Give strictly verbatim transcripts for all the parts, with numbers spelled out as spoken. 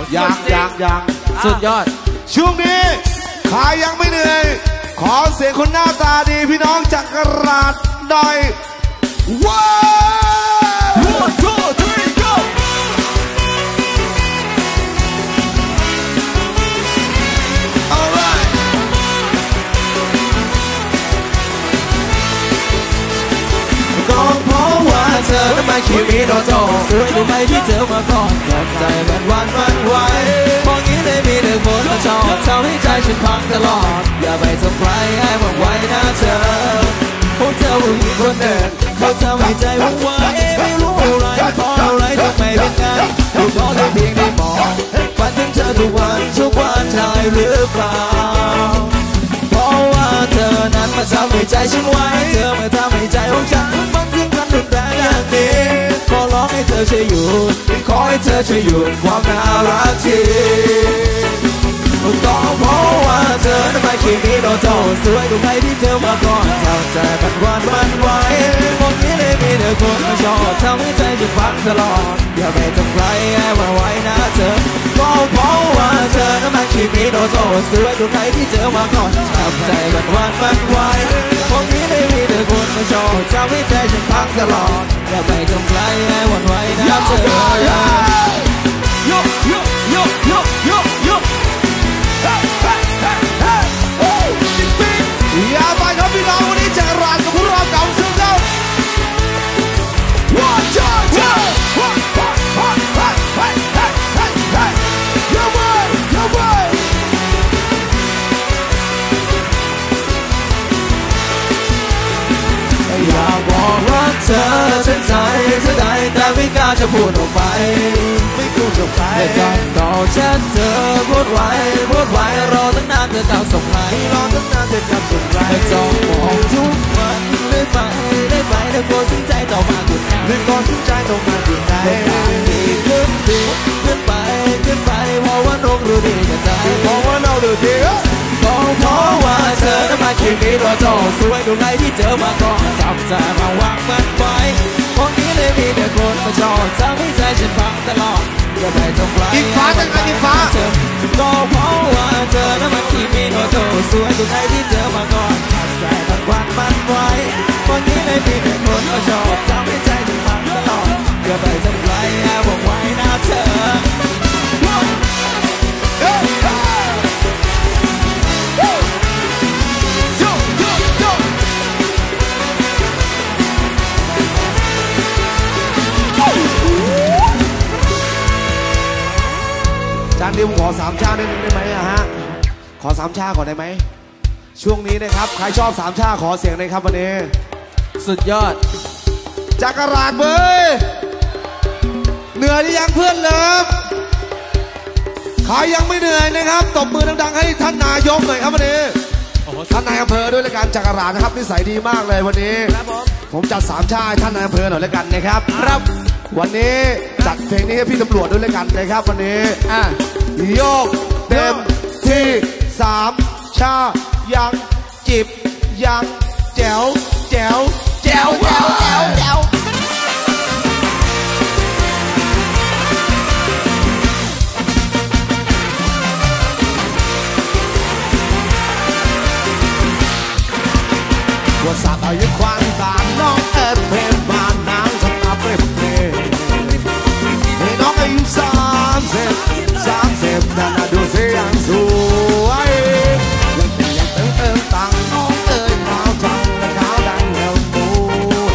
อยากอยากอยากสุดยอดช่วงนี้ใครยังไม่เหนื่อยขอเสียงคนหน้าตาดีพี่น้องจักรราชหน่อยว้าว one two three go alright ก็เพราะว่าเธอนั้นมาคิมิโนโตะสวยดูไม่ที่เจอมาก่อนจับใจมันวันมันไหวมองนี้เลยมีแต่คนมาชอบทำให้ใจฉันพังตลอดอย่าไปสงสัยให้หวังไว้นะเธอพวกเธอผู้หญิงคนเดิมเขาทำให้ใจหวังไว้ไม่รู้อะไรเพราะอะไรทำไมเป็นงั้นดูขอได้เพียงได้มองฝันถึงเธอทุกวันทุกวันใช่หรือเปล่าเพราะว่าเธอนั้นมาทำให้ใจฉันไว้เธอมาทำให้ใจของฉันมันถึงกันรุนแรงอย่างนี้ขอร้องให้เธอช่วยหยุดขอให้เธอช่วยหยุดความน่ารักทีก็เพราะว่าเธอนั้นไม่คิดมีโนโตสวยดูใครที่เธอมาก่อนทำใจมันวันมันไหวพวกนี้เลยมีแต่คนมาชอบทำให้ใจฉันฟังตลอดอย่าไปทำใครให้หวั่นไหวนะเธอก็เพราะว่าเธอนั้นไม่คิดมีโนโตสวยดูใครที่เธอมาก่อนทำใจมันวันมันไหวพวกนี้เลยมีแต่คนมาชอบทำให้ใจฉันฟังตลอดอย่าไปทำใครให้หวั่นไหวนะเธอโยโยโยโยโยโยอย่าไปครับพี่น้องวันนี้จะรันกับพวกเราเก่าซึ่งเราว้าวจ้าจ้าว้าวว้าวว้าวว้าวว้าวว้าวว้าวว้าวอย่าไปอย่าไปอยากบอกรักเธอฉันใจจะได้แต่ไม่กล้าจะพูดออกไปไม่พูดออกไปแต่ก่อนต่อฉันเธอพูดไว้พูดไว้รอตั้งนานเธอจะส่งไหนรอตั้งนานเธอจะส่งไหนจ้องมองทุกวันเลยไปเลยไปแล้วก็สนใจต่อมาคุณแม่เลยก็สนใจต่อมาคุณแม่ขึ้นดีขึ้นไปขึ้นไปเพราะว่าน้องรู้ดีกับใจเพราะว่าน้องรู้ดีก็เพราะว่าเธอนั้นมาคิดมีตัวโตสวยดูไหนที่เจอมาก่อนจับใจมาวางมันไว้พวกนี้เลยมีแต่คนมาชอบทำให้ใจฉันพังตลอดอย่าไปทำร้ายอีกฟ้าจังไงอีกฟ้าก็เพราะว่าเธอนั้นมาคิดมีตัวโตสวยดูไหนที่เจอมาก่อนจับใจมันวางมันไว้พวกนี้เลยมีแต่คนมาชอบทำให้ใจฉันพังตลอดอย่าไปทำร้ายแอบบอกไว้นะเธอจานดิวขอสามชาได้ไหมได้ไหมอะฮะขอสามชาก่อนได้ไหมช่วงนี้นะครับใครชอบสามชาขอเสียงเลยครับวันนี้สุดยอดจักรราชเบยเหนื่อยหรือยังเพื่อนเลิฟใครยังไม่เหนื่อยนะครับตบมือดังๆให้ท่านนายกหน่อยครับวันนี้ท่านนายอำเภอด้วยละกันจักรราชนะครับนิสัยดีมากเลยวันนี้ผมจัดสามชาให้ท่านนายอำเภอหน่อยละกันนะครับครับวันนี้จัดเพลงนี้ให้พี่ตำรวจด้วยเลยกันนะครับวันนี้อ่ะโยกเต็มที่สามชายังจิบยังแจ๋วแจ๋วแจ๋วแจ๋วแจ๋วแจ๋วว่าสัตว์อายุควันตาน้องเอ็ดเพลมานนางสตาร์เฟรมเพลให้น้องอายุสามสิบสามสิบแต่น่าดูเสียงสวยยังเป็นยังเติมเติมตังน้องเอ๋ยขาวจังและขาวดังแล้วตัว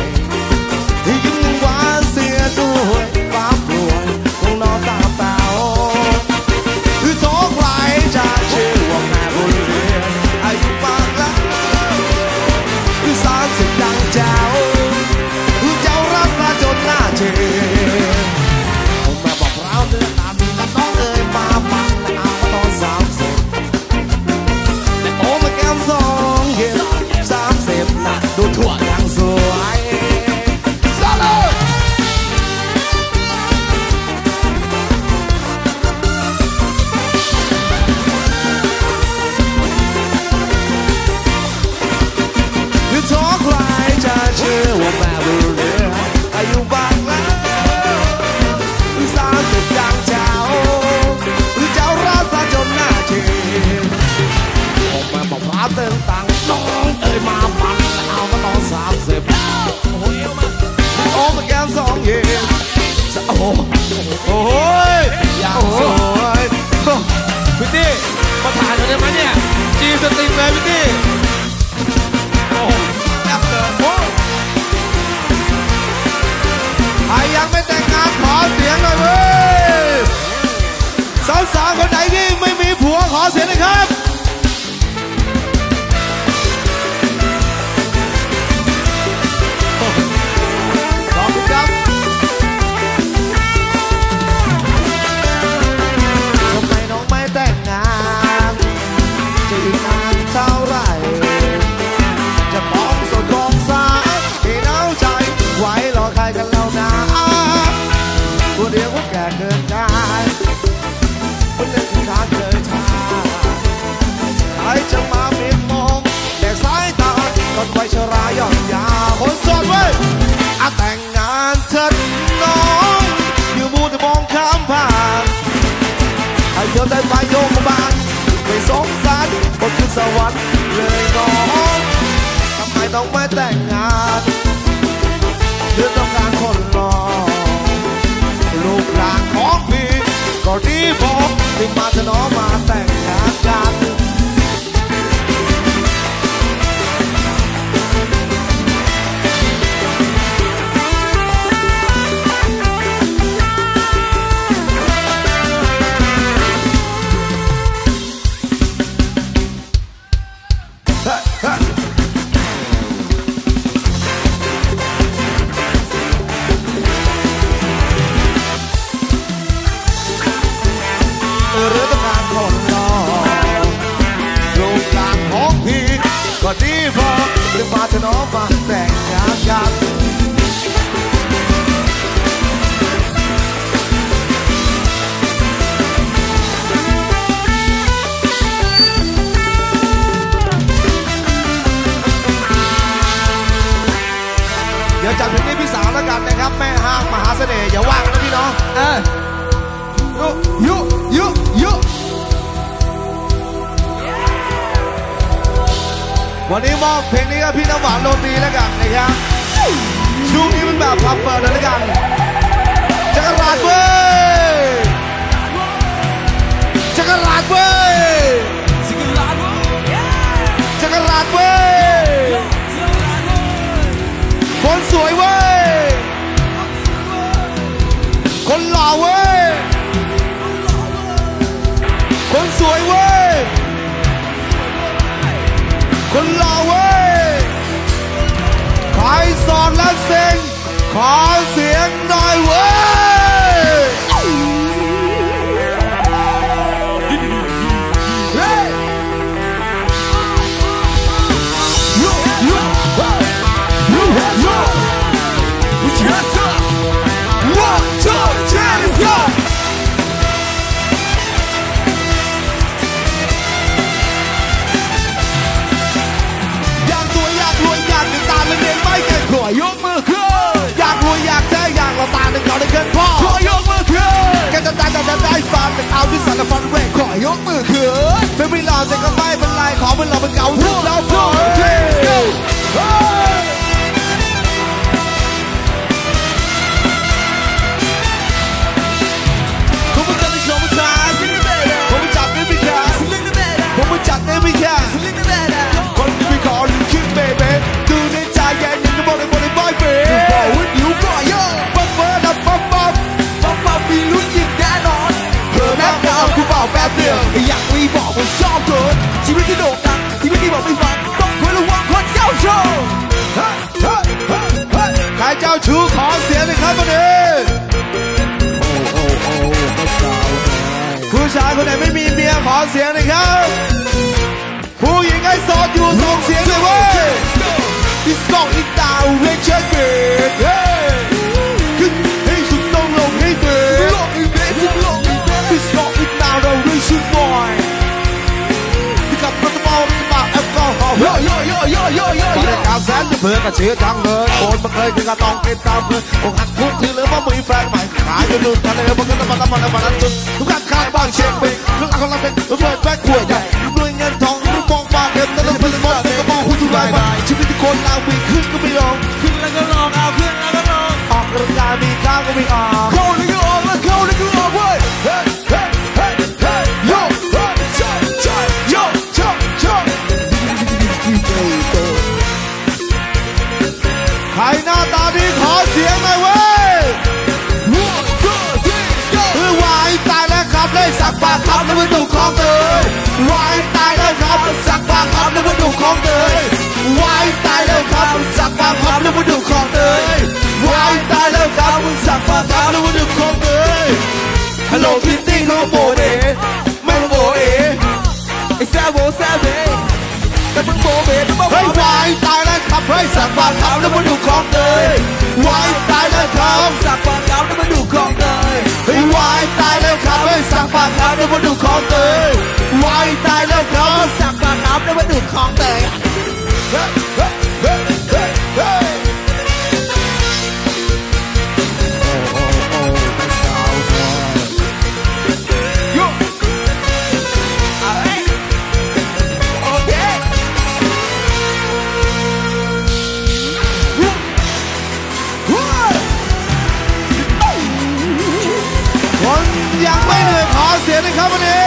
คนไหนที่ไม่มีผัวขอเสียงหน่อยครับขอบคุณครับทำไมน้องไม่แต่งงานจะอีกนานเท่าไหร่จะต้องสดกองสายให้เล่าใจไว้รอใครกันแล้วนะผู้เดียวก็แก่เกินกายคนเล่นที่ขาเกินชาใครจะมาเมียนมองแต่สายตาตอนวัยชราย่อนยาคนโสดเว้ยอาแต่งงานเถิดน้องอยู่มูแต่มองข้ามผ่านให้เธอได้ไปโยกบาลไม่สงสารคนขึ้นสวรรค์เลยน้องทำไมต้องไม่แต่งงานเรื่องต้องการคนรอลูกหลานของพี่ก็ดีพอที่มาจะน้องมาแต่งงานกันก็ดีพอหรือมาจะน้องมาแต่งงานกันเดี๋ยวจัดเพลงนี้พี่สาวแล้วกันนะครับแม่ห้างมหาเสน่ห์อย่าว่างนะพี่น้องเออยุยุยุวันนี้มอบเพลงนี้กับพี่น้ำหวานโรตีแล้วกันนะครับช่วงนี้มันแบบพับเปิดเลยแล้วกันจักรราชเว้ยจักรราชเว้ยจักรราชเว้ยคนสวยเว้ยคนหล่อเว้ยคนสวยเว้ยคนหล่อเว้ยใครสอนและเซ็งขอเสียงหน่อยเว้ยเฮ้ยยูยูยูยู Yes sir one two three let's goขอยกมือขึ้นอยากรวยอยากแท้อยากเราตาหนึ่งเราได้เกินพอขอยกมือขึ้นแกจะได้จะได้ฟันแต่เอาที่สั่งกับฟันเวกขอยกมือขึ้นเป็นไม่หล่อแต่ก็ไม่เป็นไรขอเป็นเราเป็นเก่าทุกเราพอผมไม่จัดในโชว์ชายผมไม่จัดในพิธีผมไม่จัดในพิธีคนที่ไม่ขอหรือคิดเบเบ้ดูในใจแย่ยังจะบอกในบริบทเบ้บอกว่าอยู่ก่อนย่อปั๊บปั๊บดับปั๊บปั๊บปั๊บปั๊บมีลุ้นยิงแน่นอนเธอแม่ดาวกูบอกแป๊บเดียวอยากมีบอกว่าชอบเธอชีวิตที่โด่งดังชีวิตที่บอกไม่ฟังต้องคอยระวังคนเจ้าชู้ใครเจ้าชู้ขอเสียงหน่อยครับวันนี้โอ้โอ้โอ้ผู้สาวผู้ชายคนไหนไม่มีเมียขอเสียงหน่อยครับผู้หญิงไอ้โสดอยู่ส่งเสียงเลยเว้ยที่ส่องอีกดาวเรียกเชิญเกิดขึ้นให้สุดต้องลงให้เกิดลงอีเมจิลงอีเมจิส่องอีกดาวเราเรียกชุดบอยที่ขับรถเมาที่มาแอลกอฮอล์โยโยโยโยโยโยตอนนี้การแสนจะเพื่อนกับเชื่อจังเลยคนมันเคยคือการต้องเก็บตามเพื่อนอกหักทุกทีหรือว่ามีแฟนใหม่ขายจนลืมทะเลมันก็ต้องมาทำมันมานั้นจนทุกการขายบ้างเช็คบินทุกการคนละเป็นเปิดแบ็คขวดใหญ่ด้วยเงินทองหรือมองบางเงินแต่ต้องเป็นมองก็มองหุ้นทุรายไปชีวิตที่คนเราวิ่งขึ้นก็ไม่ลงขึ้นแล้วก็ลงเอาขึ้นแล้วก็ลงออกกำลังกายมีข้าวก็ไม่ออกเข้าแล้วก็ออกแล้วเข้าแล้วก็ออกเว้ยเฮ้ยเฮ้ยเฮ้ยเฮ้ยโย่เฮ้ยใช่ใช่โย่โย่โย่ใครหน้าตาดีขอเสียงหน่อยเว้ยคือวายตายแล้วขับเลยสักปากคำแล้วมันถูกของเตยวายตายแล้วครับสักปากคำแล้วมันถูกของเตยวายตายแล้วครับสักปากคำแล้วมันถูกของเตยวายตายแล้วครับสักปากคำแล้วมันถูกของเตยฮัลโหลคิตตี้โนโบเดไม่โบเอไอ้แซ่บโบแซ่บเบแต่มึงโบเบแต่มึงเฮ้ยวายตายแล้วครับเฮ้ยสักปากคำแล้วมันถูกของเตยวายตายแล้วครับสักปากคำแล้วมันถูกของเตยเฮ้ยวายตายแล้วครับเฮ้ยสักปากคำแล้วมันถูกของเตยวายตายแล้วครับสักปากคำแล้วมันถูกของเตยเฮ้ยเฮ้ยเฮ้ยเฮ้ยเฮ้ยโอ้โอ้โอ้ไม่สาวเลยยุอะไรโอเคยุคนยังไม่เหนื่อยขอเสียงหน่อยครับวันนี้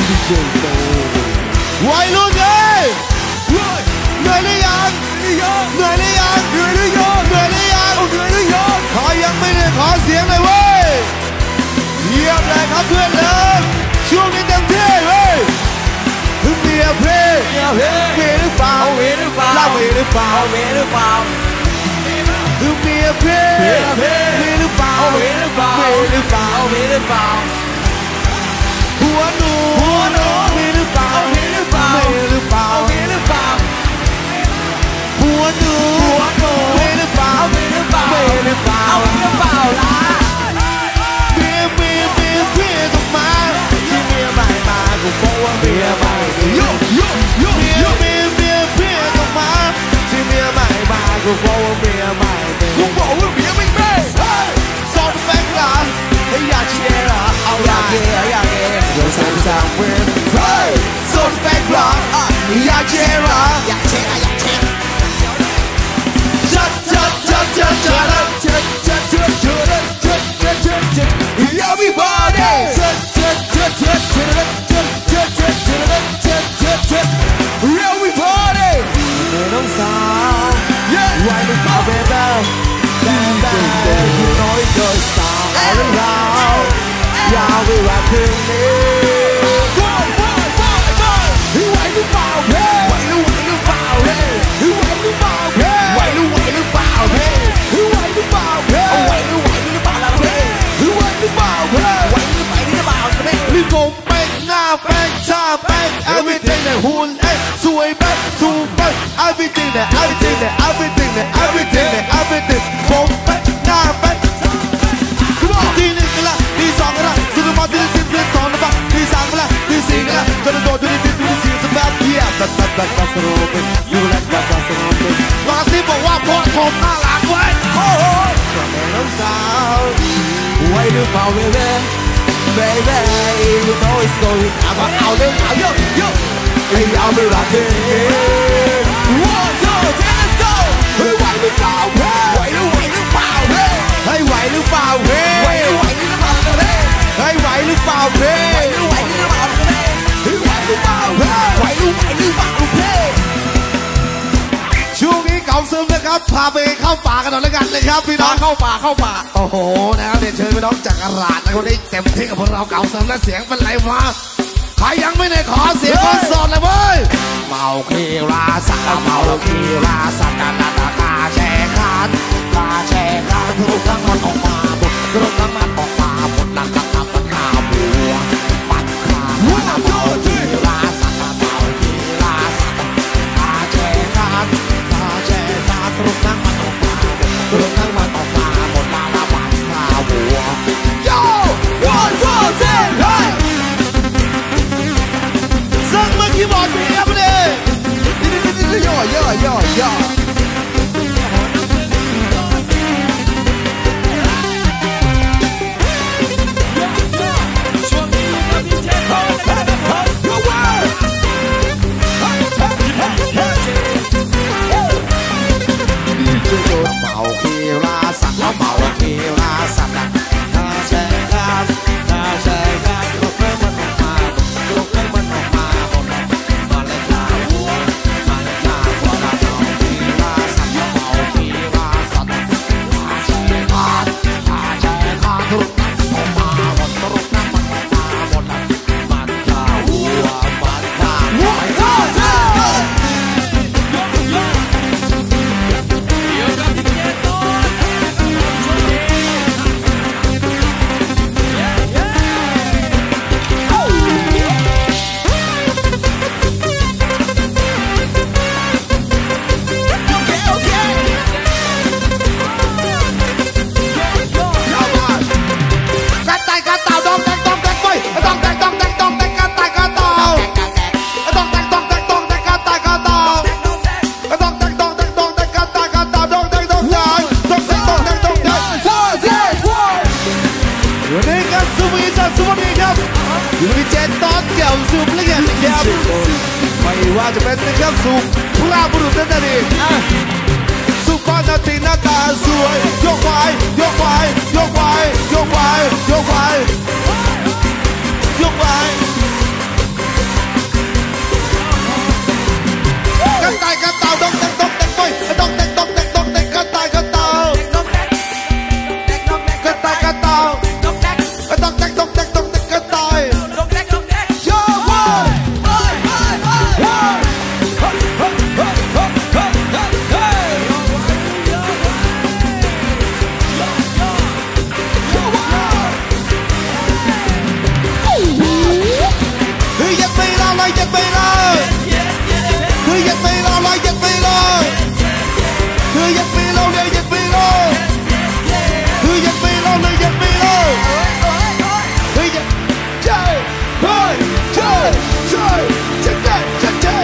วัยรุ่นเลยเหนื่อยหรือยังเหนื่อยหรือยังเหนื่อยหรือยังเหนื่อยหรือยังเหนื่อยหรือยังขอยังไม่เหนื่อยขอเสียงหน่อยเว้ยเยี่ยมเลยครับเพื่อนเลิฟช่วงนี้เต็มที่เว้ยถึงเมียเพลงเมียเพลงเมียหรือเปล่าเมียหรือเปล่าเมียหรือเปล่าเมียหรือเปล่าถึงเมียเพลงเมียเพลงเมียหรือเปล่าเมียหรือเปล่าเมียหรือเปล่าเมียหรือเปล่าหัวหนูหัวหนูเมียหรือเปล่าเมียหรือเปล่าเมียหรือเปล่าเมียหรือเปล่าหัวหนูหัวหนูเมียหรือเปล่าเมียหรือเปล่าเมียหรือเปล่าเมียหรือเปล่าล่ะเมียเมียเมียเมียต้องมาที่เมียใหม่มากูบอกว่าเมียใหม่โยโยโยเมียเมียเมียเมียต้องมาที่เมียใหม่มากูบอกว่าเมียใหม่กูบอกว่าเมียไม่เบ้สอนแบงค์หลานให้อยากเชียร์เอาอยากเชียร์อยากเชียร์เดี๋ยวสามสามเพื่อนเฮ้ยสอนแบงค์หลานอยากเชียร์อยากเชียร์อยากเชียร์จัดจัดจัดจัดจัดจัดจัดจัดจัดจัดจัดจัดจัด everybody จัดจัดจัดจัดจัดจัดจัดจัดจัดจัดจัดจัด everybody ไม่ต้องสาวไว้ในเป่าเบเบ้แบนแบน you know it goes down all around ยาวไปว่าคืนนี้ไหวหรือเปล่าเฮ้ไหวหรือไหวหรือเปล่าเฮ้ไหวหรือเปล่าเฮ้ไหวหรือไหวหรือเปล่าเฮ้ไหวหรือเปล่าเฮ้ไหวหรือไหวหรือเปล่าล่ะเฮ้ไหวหรือเปล่าเฮ้ไหวหรือไหวหรือเปล่าล่ะเฮ้รีบผมเป๊กหน้าเป๊กชาเป๊ก everything เนี่ยหุ่นเอ๊ะสวยเป๊กสูงเป๊ก everything เนี่ย everything เนี่ย everything เนี่ย everything เนี่ย everything ผมเป๊กหน้าเป๊กทีหนึ่งกันละทีสองกันละสุดมาทีสิบทีสองกันละทีสามกันละทีสี่กันละจนโดดทีนี้ทีสี่สบายเยี่ยมแบบแบบแบบแบบสโลว์อยู่แล้วแบบแบบสโลว์ลาซีบอกว่าพ่อผมน่ารักเว้ยโอ้โหก็แม่น้องสาวไว้หรือเปล่าเบ้เบ้ baby you know it's going เอามาเอาเรื่องเอาเยอะเยอะไอ้เอาไม่รักเธอ one two three let's go เฮ้ยไหวหรือเปล่าเฮ้ไหวหรือไหวหรือเปล่าเฮ้เฮ้ยไหวหรือเปล่าเฮ้ไหวหรือไหวหรือเปล่าเฮ้เฮ้ยไหวหรือเปล่าเฮ้ไหวหรือไหวหรือเปล่าเฮ้เฮ้ยไหวหรือเปล่าเฮ้ไหวหรือไหวหรือเปล่าเฮ้ช่วงนี้เก่าซึมนะครับพาไปเข้าป่ากันหน่อยแล้วกันนะครับพี่น้องเข้าป่าเข้าป่าโอ้โหนะครับเรียนเชิญพี่น้องจากอาราดนะคนนี้เต็มที่กับพวกเราเก่าซึมและเสียงเป็นไรวะใครยังไม่ได้ขอเสียงคอนเสิร์ตเลยเว้ยเมาคีราสักเมาคีราสักกันนาตาคาแชร์คานคาแชร์คานทุกครั้งมันออกมาหมดทุกครั้งมันออกมาหมดหลังจากทำปัญหาบัวปัดขาเมาคีราสักเมาคีราสักคาแชร์คานคาแชร์คานทุกครั้งมันออกมาทุกครั้งมันออกมาหมดหลังจากปัญหาบัว Yo one two three heyสั่งมาคีย์บอร์ดเบียร์มาดิย่อย่อย่อย่อย่อว่าจะเป็นนะครับสุภาพบุรุษนั่นเองสุภาพนาทีหน้าตาสวยยกไว้ยกไว้ยกไว้ยกไว้ยกไว้ยกไว้กันตายกันเต่าต้องเต็งต้องเต็งไปต้องเต็งต้องเต็งต้องเต็งกันตายกันเต่ากันตายกันเต่าต้องเต็งต้องเต็งต้องเต็งกันตายยกไว้ยังไม่รอเลยยังไม่รอคือยังไม่รอเลยยังไม่รอคือยังไม่รอเลยยังไม่รอคือยังไม่รอเลยยังไม่รอคือยังใช่ใช่ใช่ใช่ใช่ใช่ใช่ใช่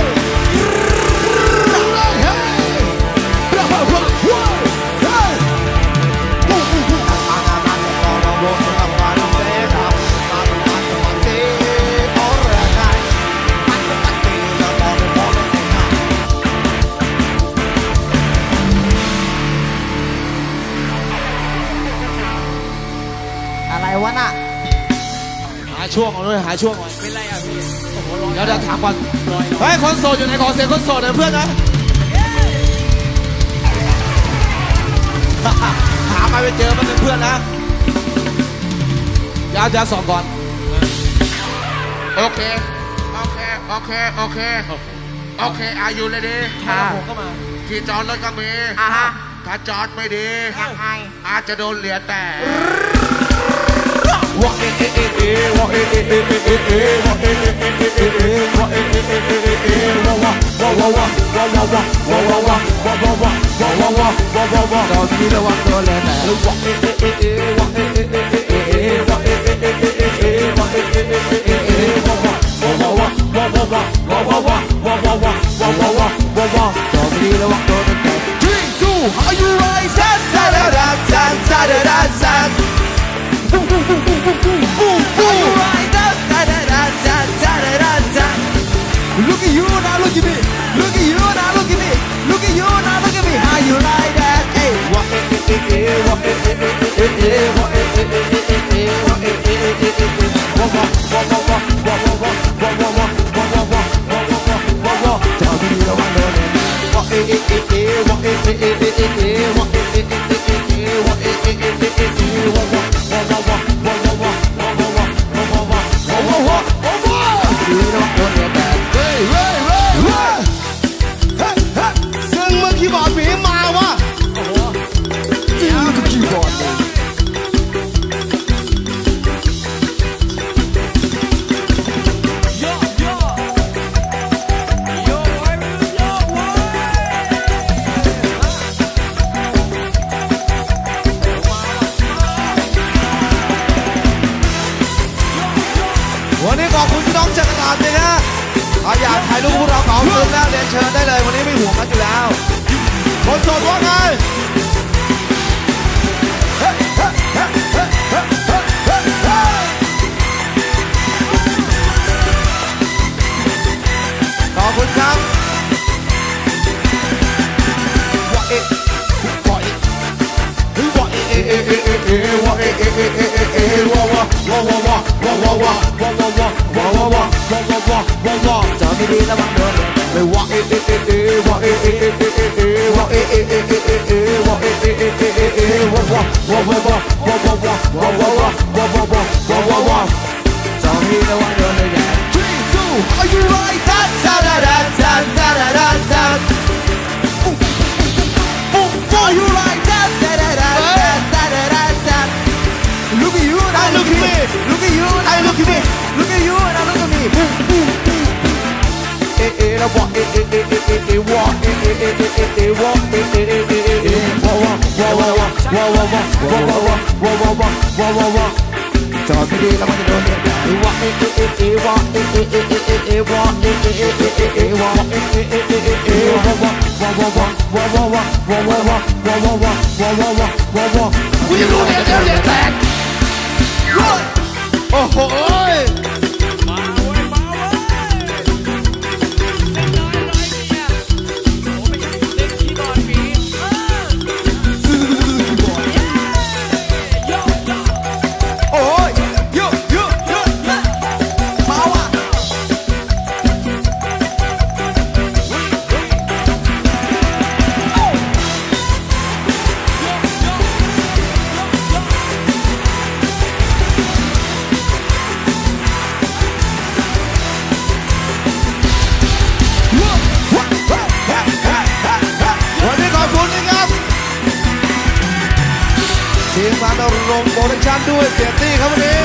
อะไรวะน่ะหาช่วงก่อนด้วยหาช่วงก่อนเป็นไรอ่ะพี่เดี๋ยวเดี๋ยวถามก่อนเฮ้ยคนโสดอยู่ไหนขอเสียงคนโสดหน่อยเพื่อนนะหาไปไปเจอมันเป็นเพื่อนนะเดี๋ยวเดี๋ยวสองก่อนโอเคโอเคโอเคโอเคโอเคอายุเลยดิผมก็มาที่จอดรถก็มีถ้าจอดไม่ดีอาจจะโดนเหรียญแต่วะเอเอเอเอวะเอเอเอเอเอเอวะเอเอเอเอเอเอวะเอเอเอเอเอเอวะวะวะวะวะวะวะวะวะวะวะวะวะวะวะวะวะวะตอนนี้ระวังตัวเลยนะวะเอเอเอเอวะเอเอเอเอเอวะเอเอเอเอเอวะเอเอเอเอเอวะวะวะวะวะวะวะวะวะวะวะวะวะวะวะวะวะวะวะตอนนี้ระวังตัวเลยนะ three two are you right san san san san san san Look at you now, look at me. Look at you now, look at me. Look at you now, look at me. How you like that? Hey, what? Eh, eh, eh, what? Eh, eh, eh, eh, eh, what? Eh, eh, eh, eh, eh, what? Eh, eh, eh, eh, eh, what? What? What? What? What? What? What? What? What? What? What? What? What? What? What? Tell me the one that what? Eh, eh, eh, eh, what? Eh, eh, eh, eh, eh, what? Eh, eh, eh, eh, eh, what? Eh, eh, eh, eh, eh, what? What? What? What? What?ซึ่งเมื่อคีย์บอร์ดผีมาวะจริงกับคีย์บอร์ดวันนี้ขอบคุณพี่น้องจักรนาเลยนะอยากถ่ายรูปพวกเราเก่าซึมแล้วเรียนเชิญได้เลยวันนี้ไม่ห่วงกันอยู่แล้วคนโสดว่าไงขอบคุณครับว่าเอ๊ะว่าเอ๊ะว่าเอ๊ะเอ๊ะเอ๊ะเอ๊ะว่าเอ๊ะเอ๊ะเอ๊ะเอ๊ะเอ๊ะว่าว่าว่าว่าว่าว่าว่าว่าว่าว่าว่าว่าว่าว่าว่าว่าว่าจอดดีๆระวังโดนเลยว่าเอ๊ะเอ๊ะเอ๊ะว่าเอ๊ะเอ๊ะเอ๊ะเอ๊ะเอ๊ะว่าเอ๊ะเอ๊ะเอ๊ะเอ๊ะเอ๊ะว่าเอ๊ะเอ๊ะเอ๊ะเอ๊ะเอ๊ะว่าว่าว่าว่าว่าว่าว่าว่าว่าว่าว่าว่าว่าว่าว่าจอดดีๆระวังโดนเลย three two are you right that that that that that that that are you right that that that that that that that look at you now look at me look at you now look at me look at you now look at me eh eh la wa eh eh eh eh eh wa eh eh eh eh eh wa eh eh eh eh eh wa wa wa wa wa wa wa wa wa wa wa wa wa wa wa wa จอดไม่ดีแล้วมันจะโดนเนี่ยว่าเอ๊ะเอ๊ะเอ๊ะว่าเอ๊ะเอ๊ะเอ๊ะเอ๊ะเอ๊ะว่าเอ๊ะเอ๊ะเอ๊ะเอ๊ะเอ๊ะว่าเอ๊ะเอ๊ะเอ๊ะเอ๊ะเอ๊ะว่าว่าว่าว่าว่าว่าว่าว่าว่าว่าว่าว่าว่าว่าว่าว่าว่ากูจะรู้เนี่ยเดี๋ยวเดี๋ยวแตกโอ้โหมาเว้ยมาเว้ยทีมงานเราลงโปรดักชั่นด้วยเสียงตี้ครับวันนี้